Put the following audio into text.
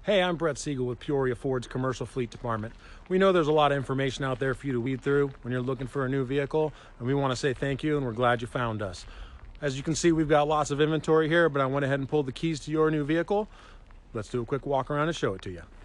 Hey, I'm Brett Siegel with Peoria Ford's Commercial Fleet Department. We know there's a lot of information out there for you to weed through when you're looking for a new vehicle, and we want to say thank you, and we're glad you found us. As you can see, we've got lots of inventory here, but I went ahead and pulled the keys to your new vehicle. Let's do a quick walk around and show it to you.